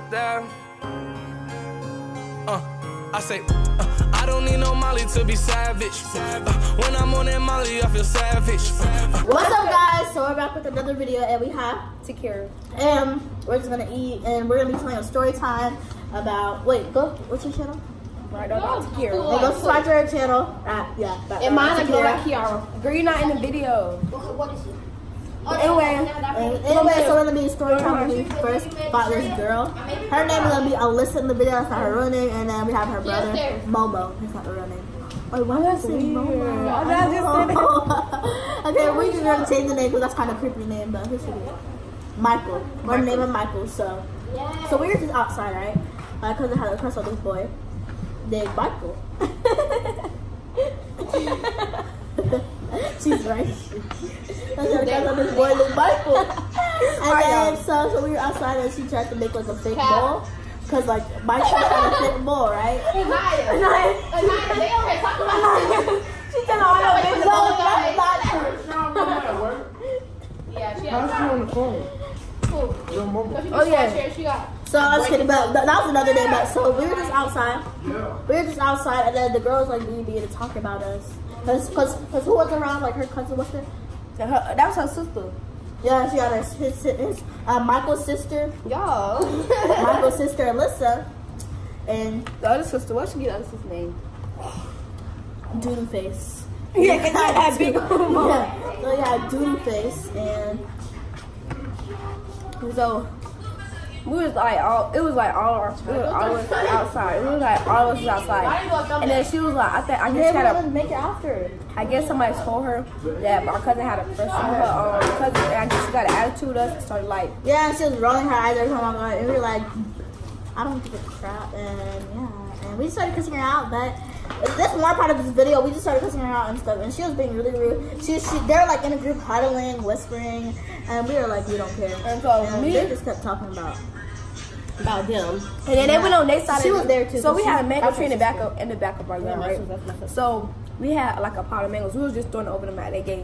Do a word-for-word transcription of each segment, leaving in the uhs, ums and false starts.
there. Uh, I say, uh, I don't need no Molly to be savage. Uh, when I'm on that Molly, I feel savage. Uh, What's up, guys? So we're back with another video, and we have Takira. And we're just gonna eat, and we're gonna be telling a story time about. Wait, go. What's your channel? Right, no, not Takira. Hey, go subscribe to her channel. Uh, yeah. That, And mine is Takira. Kiara. Girl, you're not in the video. What is it? Anyway, And anyway, so we're gonna be a story time when we first fought this girl. Her name is gonna be Alyssa in the video. That's not her real name. And then we have her brother, Momo. That's not her real name. Wait, why did I say Momo? I just said it. Okay, we're just gonna change the name because that's kind of a creepy name, but who should be? Michael. We're naming Michael. So, so we were just outside, right? My cousin had a crush on this boy named Michael. She's right. I had a crush on this boy named Michael. And then so, so we were outside and she tried to make like a fake bowl. Cause like Michael had a fake bowl, right? Anaya. Anaya. They okay, talk about it. She said, "Oh no, it's Yeah, she How's she on the phone? Oh yeah. She got. So I was kidding, but that was another day. But so we were just outside. Yeah. We were just outside, and then the girls like being being to talk about us. Cause, cause, cause who was around? Like her cousin, what's her? Her, that was her sister. Yeah, she had her, his, his uh, Michael's sister. Y'all. Michael's sister Alyssa, and The other sister, what should be the other sister's name? Doodle Face. Yeah, cause you had big mom. Yeah. So yeah, Doodle Face, and So we was like all it was like all our it was all of us outside. It was like all of us was outside. And then she was like, I think I guess she had a make it after. I guess somebody told her that my cousin had a crush on her um cousin, and I guess she got an attitude with us and started like Yeah, and she was rolling her eyes every time I got, and we were like, I don't give a crap, and yeah, and we started cussing her out. But this one part of this video, we just started cussing her out and stuff, and she was being really rude. She, she, they're like in a group huddling, whispering, and we were like, we don't care. And so and me- they just kept talking about about them. And then they went on their side. She of was the- there too. So we she- had a mango that's tree in the her back sister. of in the back of our Yeah, yard, that's right? what- that's my sister. So we had like a pot of mangoes. We was just throwing over them at they gave.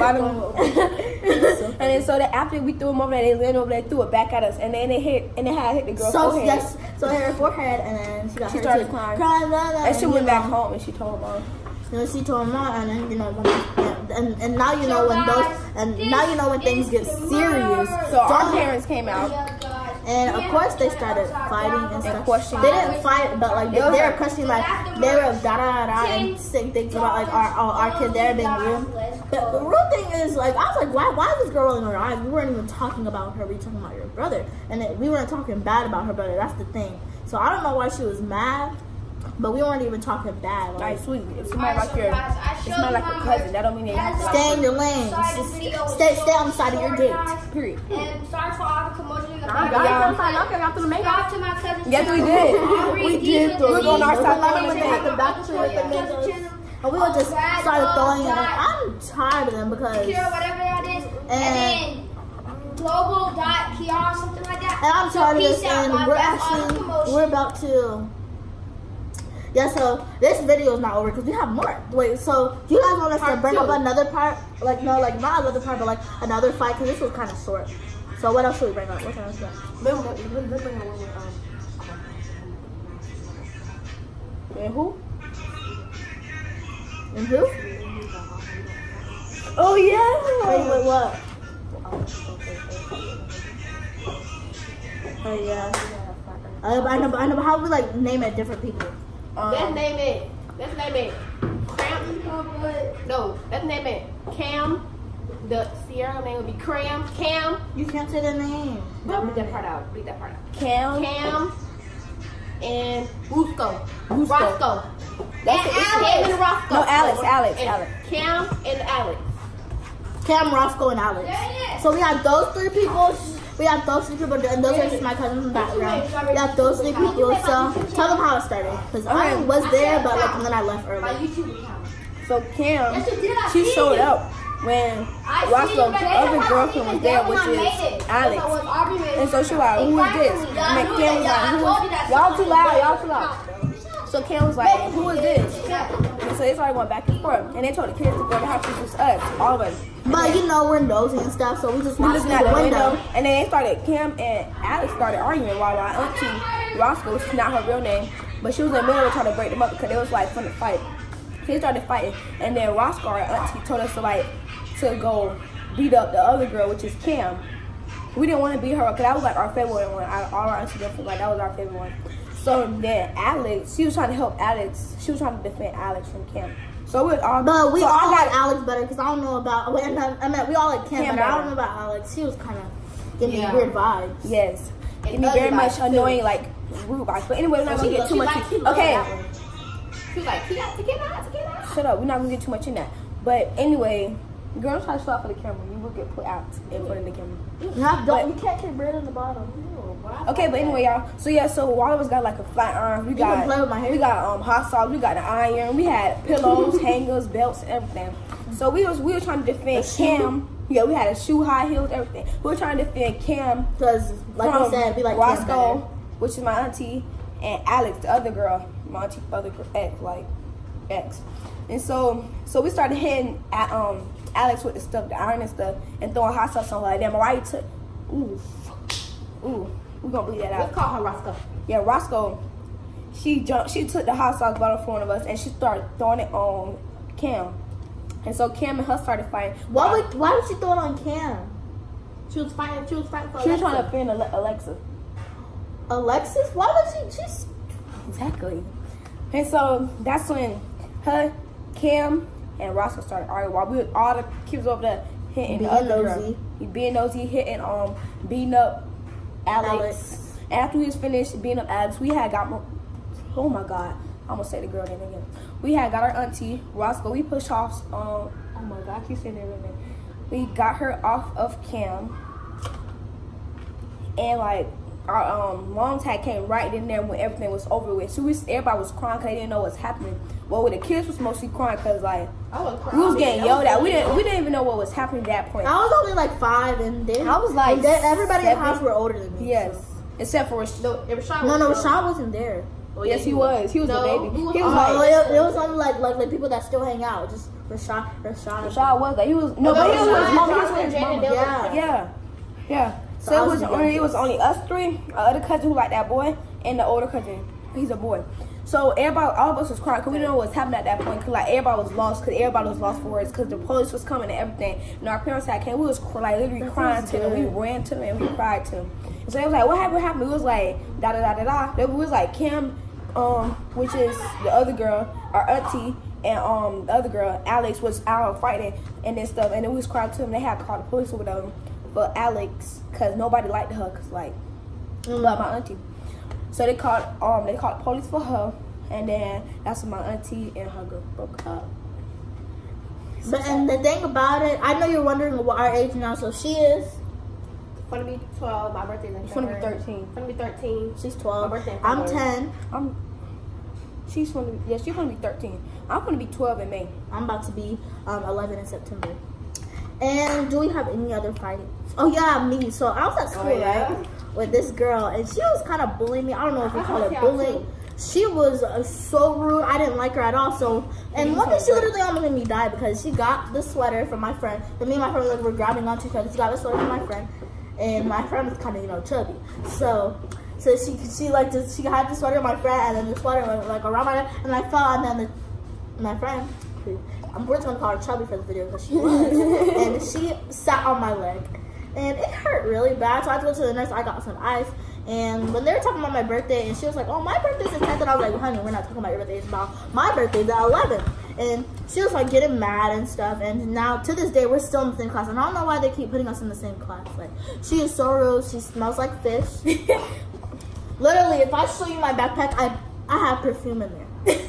And then so that after we threw them over there, they landed over there, threw it back at us, and then they hit and they had hit the girl's So forehead. yes, so it hit her forehead, and then she got She hurt started too. crying. Crying, blah, blah, And she you went back know. home and she told her mom. You know, she told her mom, and then you know, when, yeah, and and now you know when those, and now you know when things get serious. So our parents came out. And of course they started fighting and stuff. questioning. They didn't fight, but like they, It was they were like- questioning, like they were da da da and saying things about like our our, our kid there being rude. But the real thing is, like, I was like, why why is this girl rolling her eyes? We weren't even talking about her. We were talking about your brother, and it, we weren't talking bad about her brother. That's the thing. So I don't know why she was mad, but we weren't even talking bad. Like, Like sweet, if somebody like your, if somebody like a cousin, that don't mean they have to like stay in your lane. Just stay stay on the side of your gate. period. And sorry for all the commotion in the Nah, background. y'all. After the Subscribe to my cousin. Yes, we did. We did. We was on our side Remember throwing when the they had the mangoes. back tree with the mangoes? And we would just started throwing it. And I'm tired of them because. Kira, whatever that is. And, then global dot Kiara, something like that. And I'm So tired of this, peace out, and guys. we're That's all the actually commotion. we're about to. Yeah, so this video is not over because we have more. Wait, so do you guys want us to Part bring two. up another part? Like no, like not another part, but like another fight because this was kind of short. So what else should we bring up? What else should we bring up? And who? And who? Oh yeah. Wait, wait, what? Oh yeah. Uh, I know, but I know, but how do we like name it different people? Let's Um, name it. Let's name it. Cram. No, let's name it Cam. The Sierra name would be Cram. Cam. You can't say their name. No, leave that part out. Leave that part out. Cam. Cam and Rusco. Rusco. Roscoe. That's and it. Cam and Roscoe. No, Alex, Alex, and Alex. Cam and Alex. Cam, Roscoe, and Alex. So we have those three people. We have those three people, and those are just my cousins in the background. We have those three people. So tell them how it started, because I Okay. was there, but like and then I left My early. YouTube account. So Cam, Yes, you did. I she see showed it. up when I see Roscoe's it, but they other don't girlfriend have was there, it which when I made is it. Alex. Because I was Aubrey made And it. so she was like, who is this? Exactly. And then Cam was like, who is? Y'all too loud, y'all too loud. So Cam was like, who is this? And so they started going back and forth. And they told the kids to go to the house. It was us, all of us. But you know, we're nosy and stuff, so we just We watched looking through out the the window. window. And then they started, Cam and Alex started arguing while our auntie, Roscoe, which is not her real name, but she was in the middle of trying to break them up because they was like fun to fight. They started fighting. And then Roscoe, our auntie, told us to like, to go beat up the other girl, which is Cam. We didn't want to beat her up because that was like our favorite one. Out of all our aunties, like that was our favorite one. So then Alex, she was trying to help Alex. She was trying to defend Alex from Cam. So we was all, But we so all I like got, Alex better because I don't know about. Wait, I mean, I mean, we all like Cam, Cam better. I better. don't know about Alex. She was kind of giving Yeah. me weird vibes. yes, And give me ugly very much vibes, too. annoying, like rude vibes. But anyway, we're not gonna She get too she much. like- she in- love Okay, that one. She was like, "Get out, get out, get out." shut up. We're not gonna get too much in that. But anyway, girl, don't try to show up for the camera. You will get put out in front of the camera. Not, don't, you can't get bread in the bottom. Okay, but anyway, y'all. So yeah, so all of us got like a flat iron. We You can got play with my hair. we got um hot sauce. We got an iron. We had pillows, hangers, belts, everything. So we was we were trying to defend Cam. Yeah, we had a shoe, high heels, everything. We were trying to defend Cam Because, like from you said, we like Cam Roscoe, better. which is my auntie, and Alex, the other girl, my auntie, other girl, ex, like ex. And so, so we started hitting at um Alex with the stuff, the iron and stuff, and throwing hot sauce on her like that. Mariah took, ooh, ooh, we gonna bleed that out. Let's call her Roscoe. Yeah, Roscoe, she jumped, she took the hot sauce bottle from one of us and she started throwing it on Cam. And so Cam and her started fighting. Why would, why would she throw it on Cam? She was fighting. She was fighting for. She was Alexa. trying to defend Ale- Alexa. Alexis? Why would she? She's. Exactly. And so that's when her, Cam, and Roscoe started arguing while we were, all the kids over there hitting Being the other nosy. girl. He being nosy, hitting, um, beating up Alex. Alex. After we was finished beating up Alex, we had got more, oh my God, I'm gonna say the girl name again. We had got our auntie, Roscoe, we pushed off, um, oh my God, I keep saying their real name. We got her off of Cam, and like, our um, moms had came right in there when everything was over with. So we, everybody was crying because they didn't know what's happening. Well, with the kids was mostly crying because like, I was crying. we was getting I yelled at. We getting didn't, we didn't even know what was happening at that point. I was only like five, and they. I was like and they- everybody in the seven. house were older than me. Yes, so. except for Rash- No, it was Rashad. No, no, was Rashad wasn't there. Oh, yes, he was. He was No, a baby. who was- He was oh, like, Oh, it, it was only like, like like people that still hang out. Just Rashad, Rashad. Rashad was like, he was no, No, but he was with his Rashad, mom. He was Rashad, with his Jaden, mama. they was- Yeah. Yeah, yeah. So, So I it was was the only it was youngest. only us three, our other cousin who liked that boy, and the older cousin. He's a boy. So everybody, all of us was crying because we didn't know what was happening at that point. Cause like everybody was lost, cause everybody was lost for words, cause the police was coming and everything. And our parents had came. We was cr- like literally That crying sounds to them. We good. ran to them and we cried to them. And so it was like, what happened? What happened? It was like da da da da da. It was like Kim, um, which is the other girl, our auntie, and um the other girl, Alex, was out fighting and then stuff. And then we was crying to them. They had called the police or whatever for Alex, cause nobody liked her, cause like love my auntie. So they called um they called the police for her, and then that's when my auntie and her girl broke up. But and the thing about it, I know you're wondering what our age now. So she is. Gonna be twelve. My birthday's in She's gonna be February. thirteen. Gonna be thirteen. She's twelve. My birthday in I'm February. ten. I'm. She's gonna be yeah. She's gonna be thirteen. I'm gonna be twelve in May. I'm about to be um, eleven in September. And do we have any other fighting? Oh yeah, me. So I was at school, Oh, yeah? right, with this girl, and she was kind of bullying me. I don't know if we I call it yeah, bullying. too. She was uh, so rude. I didn't like her at all. So, and one day she literally almost made me die because she got the sweater from my friend. And me and my friend like, were grabbing onto each other. She got the sweater from my friend, and my friend was kind of you know chubby. So, so she she like just, she had the sweater of my friend, and then the sweater went like around my neck, and I fell, and then the, my friend. I'm just gonna call her chubby for the video because she was, and she sat on my leg, and it hurt really bad. So I had to go to the nurse. I got some ice, and when they were talking about my birthday, and she was like, "Oh, my birthday's the tenth," and I was like, "Honey, we're not talking about your birthday. It's about my birthday, the eleventh." And she was like getting mad and stuff. And now to this day, we're still in the same class, and I don't know why they keep putting us in the same class. Like she is so rude. She smells like fish. Literally, if I show you my backpack, I I have perfume in there.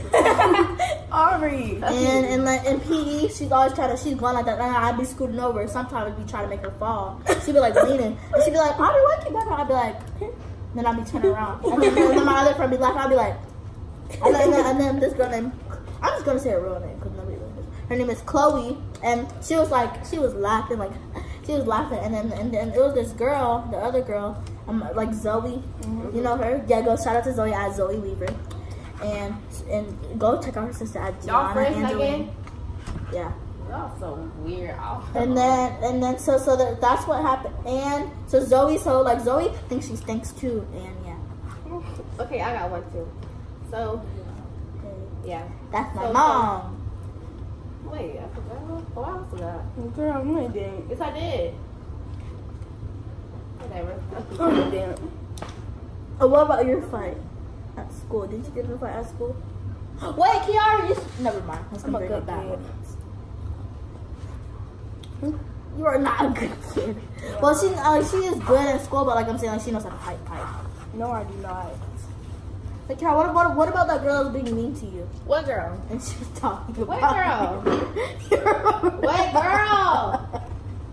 Ari. And and like in P E, she's always trying to, she's going like that. And I'd be scooting over. Sometimes we try to make her fall. She'd be like leaning. And she'd be like, Audrey, why keep back? I'd be like, then I'd be turning around. And then, and then my other friend would be laughing. I'd be like, and then, and then, and then this girl named, I'm just going to say her real name because nobody knows. Her name is Chloe. And she was like, she was laughing. Like, she was laughing. And then, and then it was this girl, the other girl, um, like Zoe. Mm-hmm. You know her? Yeah, go shout out to Zoe at Zoe Weaver. and and go check out her sister at Y'all Gianna friends Angeline. again? Yeah. Y'all so weird. And then and then so so that, that's what happened. And so Zoe, so like Zoe thinks she stinks too, and yeah. Okay, I got one too. So yeah, That's my So, mom. wait, I forgot. Oh, I forgot. Girl, no, I didn't. Yes, I did. Whatever. No, I didn't. Oh, what about your fight at school? Did you get in a fight at school? Wait, Kiara, you s- never mind. Let's I'm a bring good it back. kid. You are not a good kid. Well, she uh, she is good at school, but like I'm saying, like she knows how to fight. Fight. No, I do not. Like, Kiara, what about what about that girl that was being mean to you? What girl? And she was talking about What girl? What girl?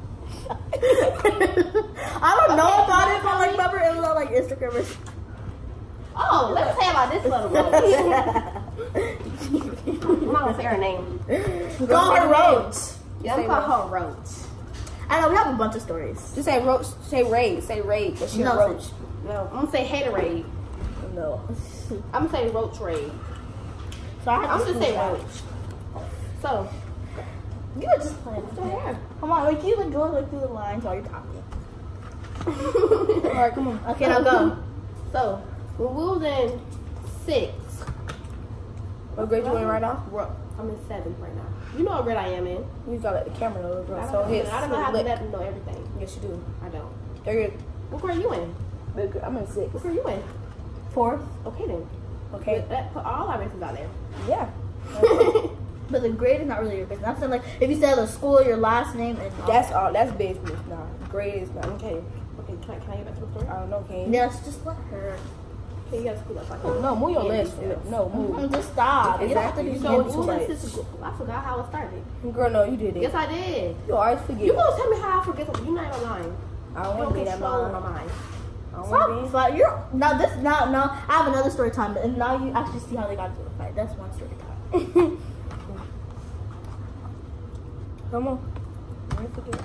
I don't know Okay, about it, tell but like, me. remember it was on like Instagram or Oh, let's say about this little roach. I'm not gonna say her name. Call her Roach. Yeah, I'm Say gonna call her Roach. I know we have a bunch of stories. Just say roach. Say raid. Say raid. But she No, a roach. No, I'm gonna say Haterade. No. I'm gonna say Roach Raid. So I have I'm to gonna say school Roach. So, that. You were just playing. what's her hair? Come on, like you like go like through the lines while you're talking. All right, come on. Okay, now go. So, when we was in six, What grade you in right now? Ro- I'm in seventh right now. You know what grade I am in. You gotta let the camera know, I bro. don't, So know, hit. I don't know how to lip. let them know everything. Yes, you do. I don't. They're good. What grade you in? I'm in six. What grade you in? Fourth. Okay then. Okay. Put, that, put all our races out there. Yeah. But the grade is not really your business. I'm saying like if you said the school, your last name, and That's all. That's business. Nah. Grade is not. Okay. Okay, can I, can I get back to the story? I don't know. Can you? yes, just let her. Okay, you gotta school up. I can- No, move your Yeah, legs. yeah. No, move. Mm, Just stop. You don't have to Exactly. be So, So, into when it. was this? I forgot how it started. Girl, no, you did it. Yes, I did. You always forget. You gonna tell me how I forget something? You're not even lying. I You don't want don't to be that control my mom. mind. I don't want Stop to fight. You're now this now now I have another story time, and now you actually see how they got into the fight. That's one story time. be. Come on. Don't forget.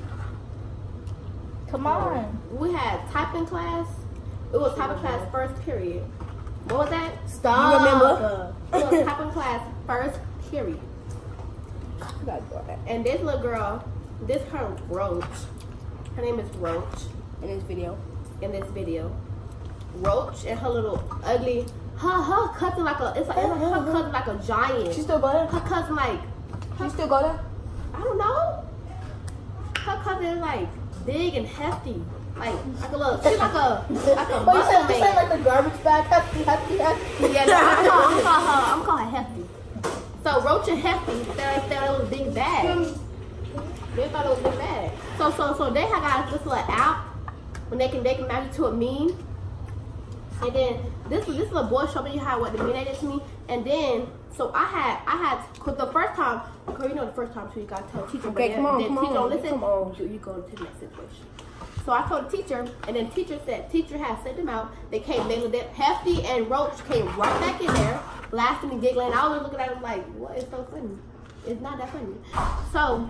Come on. We had typing class. It was typing class first period. What was that? Stop. You remember? It was typing class first period. You gotta go that. And this little girl, this her Roach. Her name is Roach In this video. in this video. Roach and her little ugly, her her cousin like a, it's like, it's like her cousin like a giant. She still go there? Her cousin like, She still go there? I don't know. Her cousin is like big and hefty. Like, like a little, she's like a, like a But you said, muscle you said man. like the garbage bag, hefty, hefty, hefty. Yeah, no, I'm calling, I'm calling her, I'm calling her Hefty. So Roach and Hefty, they thought it was a big bag. They thought it was a big bag. So, so, so they had got this little app when they can, they can match it to a meme. And then this, this little boy showed me how what the meme they did to me. And then, so I had, I had, cause the first time, girl, you know the first time too, you gotta tell the teacher. Okay, but come on, then come teacher on, don't listen. come on. You, you go to the next situation. So I told the teacher, and then teacher said, teacher had sent them out. They came, they looked at Hefty and Roach came right back in there, laughing and giggling. I was looking at them like, what is so funny? It's not that funny. So,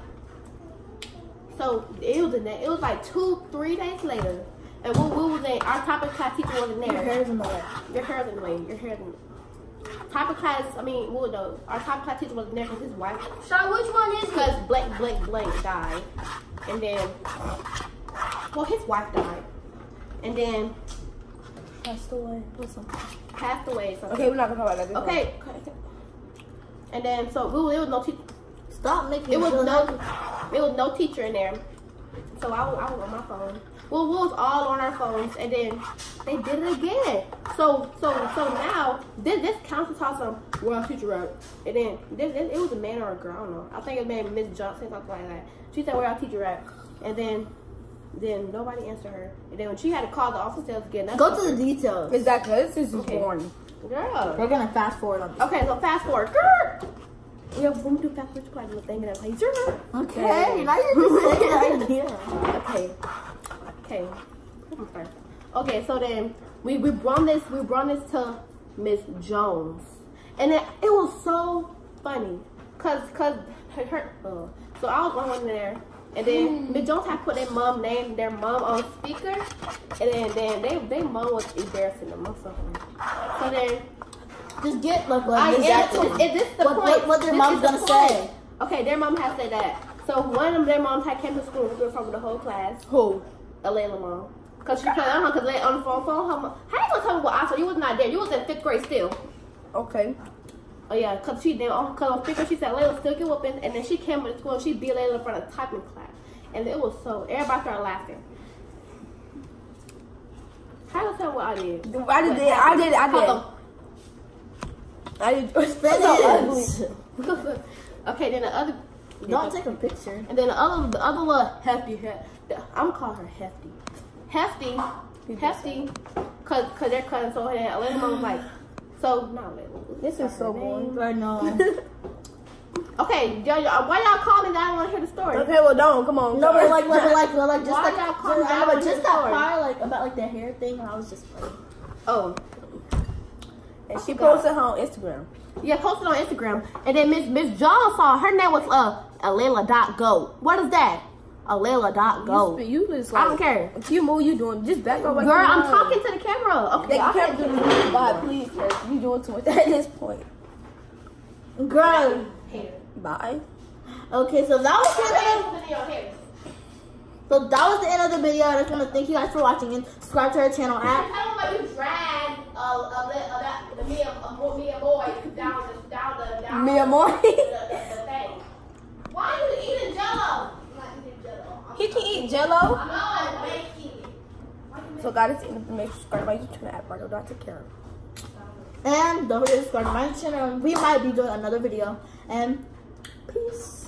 so it was in there. It was like two, three days later, and we, we was in our topic class teacher wasn't Your there. hair's in the way. Your hair's in the way. Your hair's in the way. Topic class, I mean, well, no, our topic class teacher wasn't there because his wife, So which one is it? because blank, blank, blank died, and then. Well, his wife died, and then Passed away. Listen. passed away. So Okay, we're not gonna talk about that. okay, okay. And then so we, it was no teacher. Stop making It was feel no, like- it was no teacher in there. So I was, I was on my phone. Well, we was all on our phones, and then they did it again. So, so, so now this this council taught some well teacher right, and then this, this it was a man or a girl. I don't know. I think it was maybe Miss Johnson, something like that. She said, "Where our teacher at?" And then. Then nobody answered her. And then when she had to call the officers again, that's Go to the details. Exactly. This is Okay. boring. girl. We're gonna fast forward on this. Okay, so fast forward. Grr. We have when we do fast forward, you probably do a thing that plays. Okay, now you're just saying the idea. Okay. Okay. I'm sorry. Okay, so then we we brought this we brought this to Miss Jones, and it, it was so funny, cause cause her, her uh, so I was going in there. And then Miss Jones had put their mom name, their mom on speaker, and then then they their mom was embarrassing them or something. So then just get like what I am. exactly. Is, is this the what, point? what, what their This mom's is the gonna point. say? Okay, their mom has said that. So one of their moms had came to school and we were from the whole class. Who? Alayla mom. Cause she played on her, cause they on the phone, phone. Her mom. How you gonna tell me what I saw? You was not there. You was in fifth grade still. Okay. Oh yeah, cause she then on cause on fifth grade she said Layla still get whooping, and then she came to school and she beat Layla in front of typing class, and it was so everybody started laughing. How you tell me what I did? I did it. I did it. I did. I did. It's so ugly. Okay, then the other. Don't take a picture. And then the other, the other little hefty, hef- I'm calling her hefty, hefty, hefty, cause cause they're cutting so her. Alayla mom was like, so no, This is so boring. I know. okay, y'all, y'all, why y'all call me? That I don't want to hear the story. Okay, well, don't. Come on. No, but like, like, like, like, like just Why like, y'all call just, me I know, but out just on that the story? part, like about like the hair thing, and I was just like, Oh, And she posted her on Instagram. yeah, posted on Instagram, and then Miss Miss John saw her name was uh Alayla dot go. What is that? Alayla dot go. You, you just I like. don't care. If you move, you doing just back up. Like Girl, you I'm know. talking to the camera. Okay, They I can't can't do do this. Bye, please, cause you doing too much at this point. girl. Bye. Okay, so that was the end of the, so that was the end of the video. I just want to thank you guys for watching and subscribe to our channel at. Tell them why you drag uh, uh, uh, that, the Mia, uh, Mia boy down the down the down Mia the, Moy. the, the, the thing. Why are you eating Jello? I'm not eating Jello. He can eat Jello. I'm not making. So guys, it's the end of the make sure you subscribe to my YouTube channel at Bardo Doctor Karen. And don't forget to subscribe to my channel. We might be doing another video. And peace.